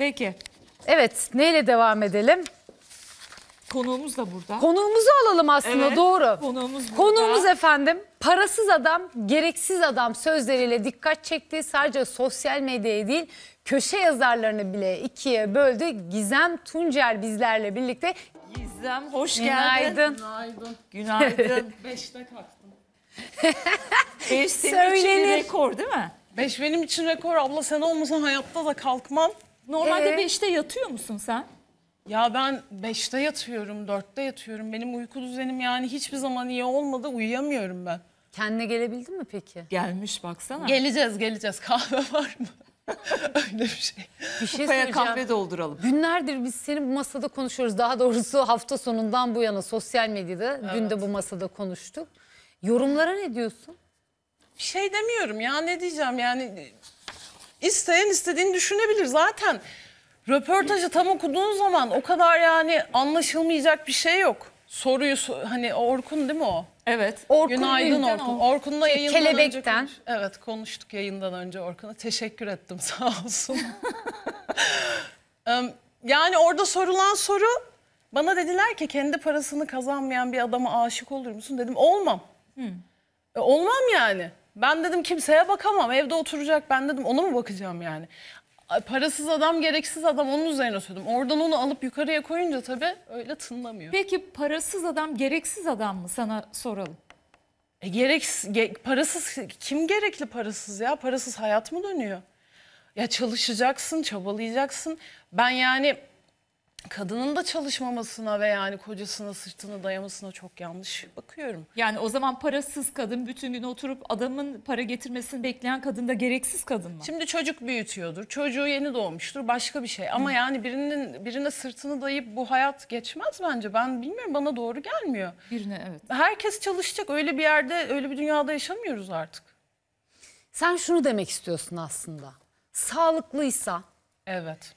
Peki. Evet, neyle devam edelim? Konuğumuz da burada. Konuğumuzu alalım aslında, Evet, doğru. konuğumuz burada. Konuğumuz efendim, parasız adam, gereksiz adam sözleriyle dikkat çekti. Sadece sosyal medyaya değil, köşe yazarlarını bile ikiye böldü. Gizem Tuncer bizlerle birlikte. Gizem hoş Günaydın. geldin. Günaydın. Günaydın. 5'te kalktım. 5 senin için bir rekor değil mi? 5 benim için rekor. Abla sen olmasan hayatta da kalkmam. Normalde 5'te yatıyor musun sen? Ya ben 5'te yatıyorum, 4'te yatıyorum. Benim uyku düzenim yani hiçbir zaman iyi olmadı. Uyuyamıyorum ben. Kendine gelebildin mi peki? Gelmiş baksana. Geleceğiz. Kahve var mı? Öyle bir şey. Bir şey Kafaya söyleyeceğim. kahve dolduralım. Günlerdir biz senin bu masada konuşuyoruz. Daha doğrusu hafta sonundan bu yana sosyal medyada dün de bu masada konuştuk. Yorumlara ne diyorsun? Bir şey demiyorum ya, ne diyeceğim yani. İsteyen istediğini düşünebilir zaten. Röportajı tam okuduğun zaman o kadar yani anlaşılmayacak bir şey yok. Soruyu hani Orkun değil mi o? Evet. Günaydın Orkun. Orkun'la yayından Kelebekten. önce konuştuk yayından önce Orkun'a. Teşekkür ettim sağ olsun. Yani orada sorulan soru, bana dediler ki kendi parasını kazanmayan bir adama aşık olur musun? Dedim olmam. Olmam yani. Ben dedim kimseye bakamam, evde oturacak, ben dedim ona mı bakacağım yani? Parasız adam, gereksiz adam, onun üzerine söyledim. Oradan onu alıp yukarıya koyunca tabii öyle tınlamıyor. Peki parasız adam gereksiz adam mı, sana soralım. Parasız kim gerekli parasız ya? Parasız hayat mı dönüyor? Ya çalışacaksın, çabalayacaksın. Ben yani kadının da çalışmamasına ve yani kocasına sırtını dayamasına çok yanlış bakıyorum. Yani o zaman parasız kadın bütün gün oturup adamın para getirmesini bekleyen kadın da gereksiz kadın mı? Şimdi çocuk büyütüyordur, çocuğu yeni doğmuştur, başka bir şey. Ama yani birine sırtını dayayıp bu hayat geçmez bence. Ben bilmiyorum, bana doğru gelmiyor. Birine evet. Herkes çalışacak, öyle bir yerde, öyle bir dünyada yaşamıyoruz artık. Sen şunu demek istiyorsun aslında. Sağlıklıysa, Evet.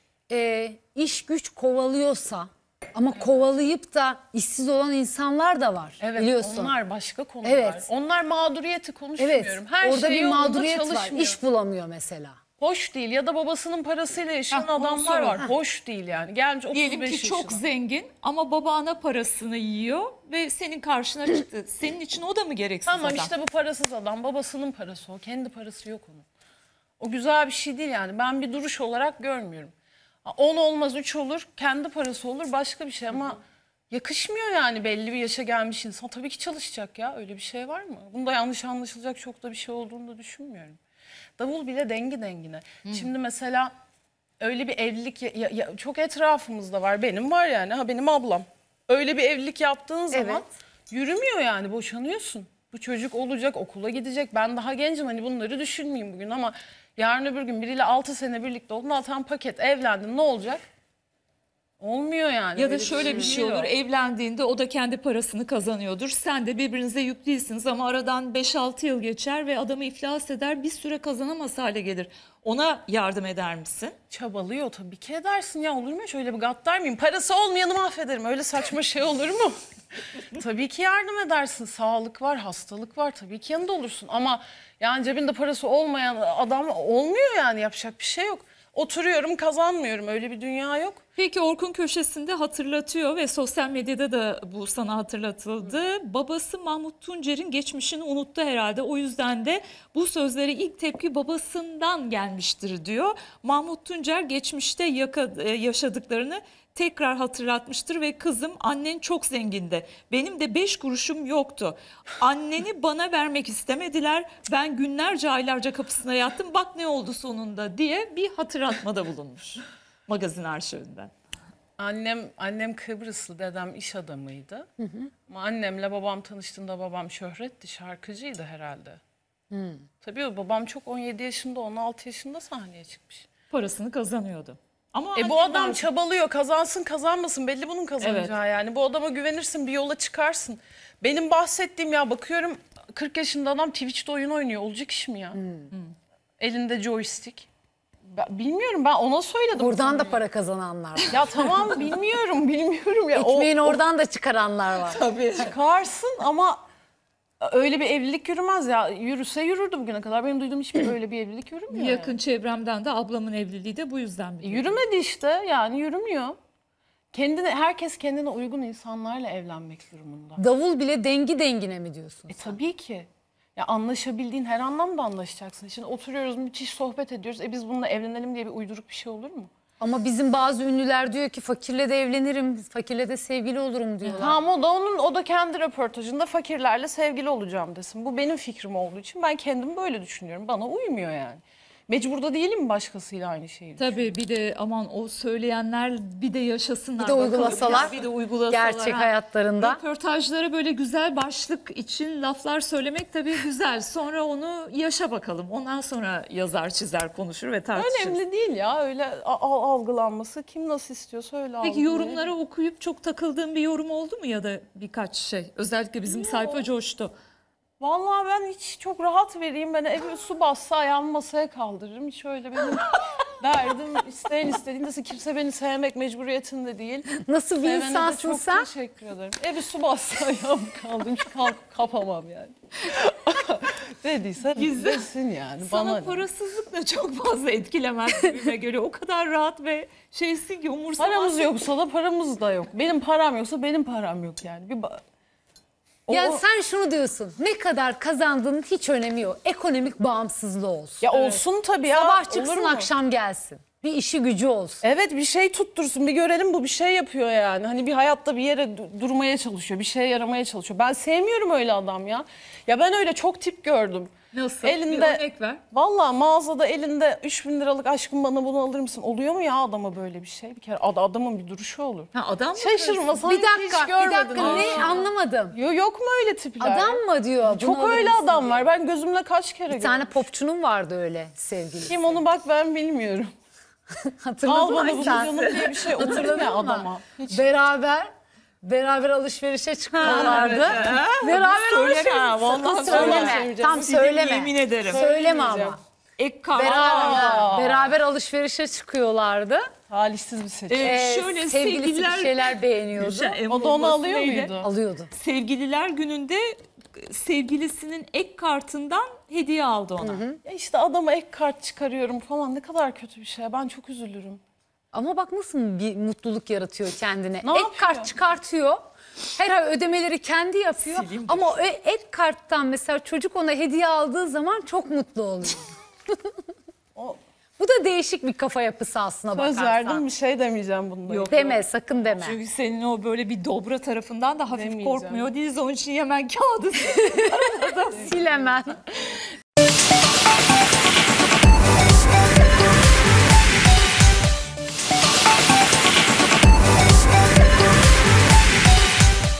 iş güç kovalıyorsa ama kovalayıp da işsiz olan insanlar da var, Evet, biliyorsun. onlar başka konular. Evet. Onlar mağduriyeti Evet, konuşmuyorum. Her orada şey bir yolunda mağduriyet var. çalışmıyor. İş bulamıyor mesela. Hoş değil, ya da babasının parasıyla yaşayan Hah, onu adamlar soralım. var. Hoş değil yani. Gelmiş 35 Diyelim ki yaşına. çok zengin ama baba ana parasını yiyor ve senin karşına çıktı. Senin için o da mı gereksiz Tamam adam? işte bu parasız adam. Babasının parası o. Kendi parası yok onun. O güzel bir şey değil yani. Ben bir duruş olarak görmüyorum. 10 olmaz 3 olur. Kendi parası olur, başka bir şey ama yakışmıyor yani belli bir yaşa gelmiş insan. Tabii ki çalışacak ya. Öyle bir şey var mı? Bunda yanlış anlaşılacak çok da bir şey olduğunu da düşünmüyorum. Davul bile dengi dengine. Şimdi mesela öyle bir evlilik çok etrafımızda var. Benim var yani. Ha, benim ablam. Öyle bir evlilik yaptığın zaman Evet. yürümüyor yani, boşanıyorsun. Bu çocuk olacak, okula gidecek. Ben daha gencim, hani bunları düşünmeyeyim bugün ama yarın öbür gün biriyle 6 sene birlikte oldun, tam paket evlendin, ne olacak? Olmuyor yani. Ya da Öyle şöyle bir şey değil o. olur, evlendiğinde o da kendi parasını kazanıyordur. Sen de birbirinize yük değilsiniz ama aradan 5-6 yıl geçer ve adamı iflas eder, bir süre kazanamaz hale gelir. Ona yardım eder misin? Çabalıyor tabii ki edersin ya, olur mu hiç, öyle bir gaddar mıyım? Parası olmayanı mahvederim, öyle saçma şey olur mu? Tabii ki yardım edersin, sağlık var, hastalık var, tabii ki yanında olursun. Ama yani cebinde parası olmayan adam olmuyor yani, yapacak bir şey yok. Oturuyorum kazanmıyorum, öyle bir dünya yok. Peki Orkun köşesinde hatırlatıyor ve sosyal medyada da bu sana hatırlatıldı. Babası Mahmut Tuncer'in geçmişini unuttu herhalde. O yüzden de bu sözlere ilk tepki babasından gelmiştir diyor. Mahmut Tuncer geçmişte yaşadıklarını tekrar hatırlatmıştır ve kızım annen çok zengindi. Benim de 5 kuruşum yoktu. Anneni bana vermek istemediler. Ben günlerce aylarca kapısına yattım. Bak ne oldu sonunda diye bir hatırlatmada bulunmuş. Magazin arşivinden. Annem Kıbrıslı, dedem iş adamıydı. Ama annemle babam tanıştığında babam şöhretti, şarkıcıydı herhalde. Tabii babam çok 17 yaşında, 16 yaşında sahneye çıkmış. Parasını kazanıyordu. Ama Bu adam çabalıyor, kazansın kazanmasın belli bunun kazanacağı yani. Bu adama güvenirsin, bir yola çıkarsın. Benim bahsettiğim, ya bakıyorum 40 yaşında adam Twitch'te oyun oynuyor, olacak iş mi ya? Elinde joystick. Bilmiyorum, ben ona söyledim. Buradan da para kazananlar var. Ya tamam, bilmiyorum ya. Ekmeğini oradan da çıkaranlar var. Tabii. Çıkarsın ama Öyle bir evlilik yürümez ya. Yürüse yürürdü bugüne kadar. Benim duyduğum hiçbir öyle bir evlilik yürümüyor. Yakın çevremden de ablamın evliliği de bu yüzden biliyorum. Yürümedi işte, yani yürümüyor. Herkes kendine uygun insanlarla evlenmek durumunda. Davul bile dengi dengine mi diyorsun? Tabii ki. Ya anlaşabildiğin her anlamda anlaşacaksın. Şimdi oturuyoruz, müthiş sohbet ediyoruz. Biz bununla evlenelim diye bir uyduruk bir şey olur mu? Ama bizim bazı ünlüler diyor ki fakirle de evlenirim, fakirle de sevgili olurum diyorlar. Tamam, o da kendi röportajında fakirlerle sevgili olacağım desin. Bu benim fikrim olduğu için ben kendim böyle düşünüyorum. Bana uymuyor yani. Mecbur da değilim başkasıyla aynı şeyi. Tabii bir de aman o söyleyenler bir de yaşasınlar. Bir de uygulasalar, bakalım. Bir de uygulasalar. gerçek hayatlarında. Röportajlara böyle güzel başlık için laflar söylemek tabii güzel. Sonra onu yaşa bakalım. Ondan sonra yazar, çizer, konuşur ve tartışır. Önemli değil ya öyle algılanması. Kim nasıl istiyorsa öyle Peki algılıyor. yorumları okuyup çok takıldığın bir yorum oldu mu ya da birkaç şey? Özellikle bizim sayfa coştu. Vallahi ben hiç çok rahat vereyim. Ben eve su bassa ayağımı masaya kaldırırım. Hiç öyle benim derdim. İsteyen istediğinde kimse beni sevmek mecburiyetinde değil. Nasıl bir Sevene de insansın çok sen? teşekkür ederim. Evi su bassa ayağımı kaldırırım. Hiç kapamam yani. Dediyse desin yani. Sana Bana ne? parasızlık da çok fazla etkilemez gibime göre. O kadar rahat ve şeysin ki umursamaz. Paramız yoksa da paramız da yok. Benim param yoksa benim param yok yani. Ya sen şunu diyorsun, ne kadar kazandığının hiç önemi yok. Ekonomik bağımsızlığı olsun. Ya olsun tabii ya. Sabah olur çıksın mu? akşam gelsin. Bir işi gücü olsun. Evet, bir şey tuttursun, bir görelim bu bir şey yapıyor yani. Hani bir hayatta bir yere durmaya çalışıyor, bir şeye yaramaya çalışıyor. Ben sevmiyorum öyle adam ya. Ya ben öyle çok tip gördüm. Nasıl? Elinde, Bir örnek ver. Vallahi mağazada elinde 3000 liralık aşkım bana bunu alır mısın? Oluyor mu ya adama böyle bir şey? Bir kere adamın bir duruşu olur. Ha, adam mı? Şaşırma, sana Bir hiç dakika, bir görmedim. dakika ne anlamadım. Yok mu öyle tipler? Adam mı diyor? Çok bunu öyle alır mısın adam diye. var. Ben gözümle kaç kere Bir gördüm. tane popçunun vardı öyle sevgilisi. Kim onu bak ben bilmiyorum. Al Hatırladın bana mı bunu sen? canım diye bir şey olur mu Hatırladın mı? adama? Hiç. Beraber alışverişe çıkıyorlardı. evet. Beraber Söyleme alışveriş. ha, vallahi söyleme. söyleme. Tam Senin söyleme. yemin ederim. Söyleme Söylemeyeceğim. ama. Ek kal. Beraber alışverişe çıkıyorlardı. Talihsiz bir seçim. Şöyle Sevgilisi bir şeyler beğeniyordu. O da onu alıyor muydu? Alıyordu. Sevgililer gününde sevgilisinin ek kartından hediye aldı ona. Ya işte adama ek kart çıkarıyorum falan ne kadar kötü bir şey. Ben çok üzülürüm. Ama bak nasıl bir mutluluk yaratıyor kendine. Ne Ek yapıyor? kart çıkartıyor. Her ay ödemeleri kendi yapıyor. Sileyim Ama o ek karttan mesela çocuk ona hediye aldığı zaman çok mutlu oluyor. O, Bu da değişik bir kafa yapısı aslına söz bakarsan. verdim bir şey demeyeceğim bunda. Yok. Deme, sakın deme. Çünkü senin o böyle bir dobra tarafından da hafif Demeyeceğim. korkmuyor değiliz. Onun için hemen kağıdı Sil hemen.